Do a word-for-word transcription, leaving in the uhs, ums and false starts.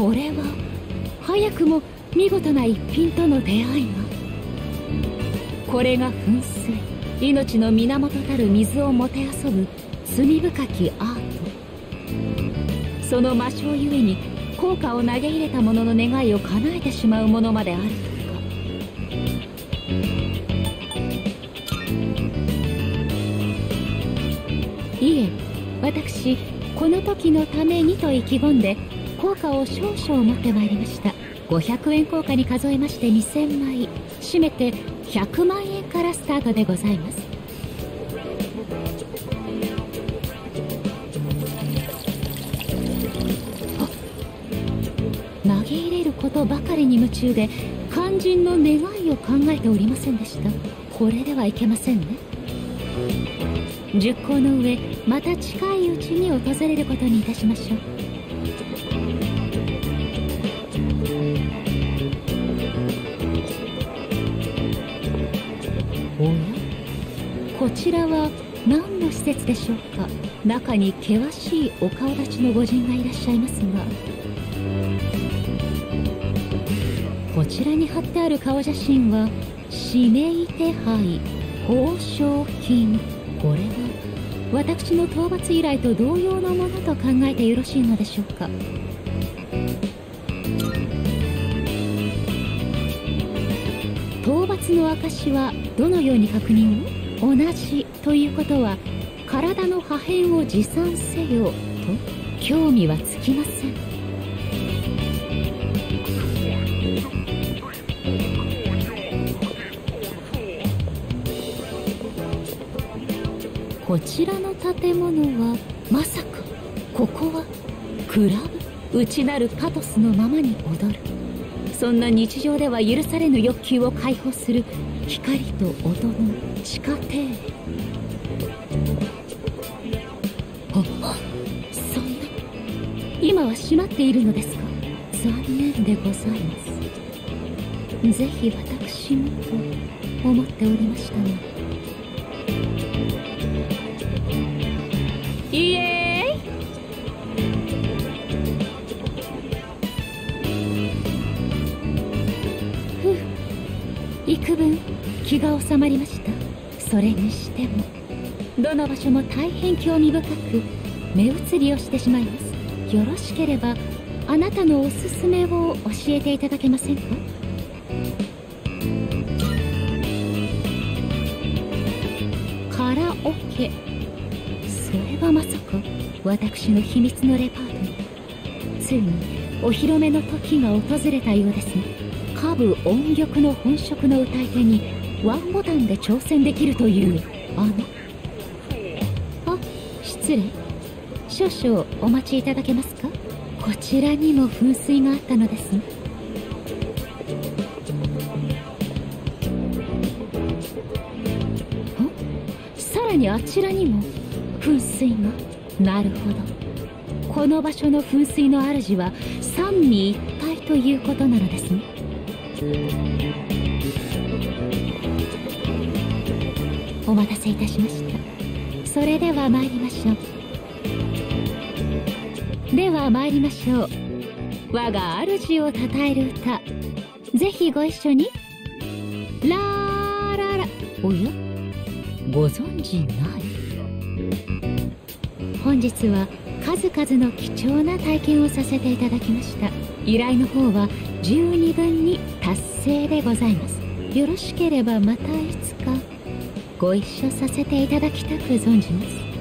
これは早くも見事な一品との出会いが。これが噴水、命の源たる水をもてあそぶ罪深きアート。その魔性ゆえに効果を投げ入れた者の願いを叶えてしまうものまであるとか。いえ、私この時のためにと意気込んで効果を少々持ってまいりました。ごひゃくえん硬貨に数えましてにせんまい、締めてひゃくまんえんからスタートでございます。投げ入れることばかりに夢中で肝心の願いを考えておりませんでした。これではいけませんね。熟考の上、また近いうちに訪れることにいたしましょう。おや、こちらは何の施設でしょうか。中に険しいお顔立ちの御仁がいらっしゃいますが、こちらに貼ってある顔写真は指名手配報奨金。これは私の討伐依頼と同様のものと考えてよろしいのでしょうか。討伐の証はどのように確認を？同じということは体の破片を持参せよと興味はつきません。こちらの建物はまさかここはクラブ？内なるパトスのままに踊る。そんな日常では許されぬ欲求を解放する光と音の地下庭園。あ、そんな、今は閉まっているのですか。残念でございます。ぜひ私もと思っておりましたので。イエーイ。ふう、幾分気が収まりました。それにしてもどの場所も大変興味深く目移りをしてしまいます。よろしければあなたのおすすめを教えていただけませんか。カラオケ。それはまさか私の秘密のレパートリー。ついにお披露目の時が訪れたようですね。歌舞音曲の本職の歌い手にワンボタンで挑戦できるというあの。あ、失礼。少々お待ちいただけますか。こちらにも噴水があったのですね。あ、さらにあちらにも噴水が。なるほど、この場所の噴水の主は三位一体ということなのですね。お待たせいたしました。それでは参りましょう。では参りましょう。我が主をたたえる歌、ぜひご一緒に。ラーララ。おや、ご存じない。本日は数々の貴重な体験をさせていただきました。依頼の方は十二分に達成でございます。よろしければまたいつかご一緒させていただきたく存じます。